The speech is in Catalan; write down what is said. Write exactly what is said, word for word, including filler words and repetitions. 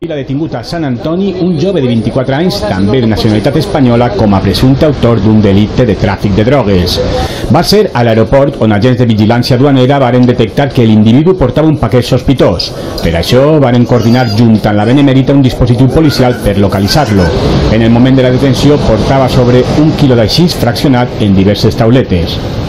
Ràpid ha detingut a Sant Antoni un jove de vint-i-quatre anys, també de nacionalitat espanyola, com a presumpte autor d'un delicte de tràfic de drogues. Va ser a l'aeroport on agents de vigilància duanera varen detectar que l'individu portava un paquet sospitós. Per això varen coordinar junt amb la Benemèrita un dispositiu policial per localitzar-lo. En el moment de la detenció portava sobre un quilo d'aixís fraccionat en diverses tauletes.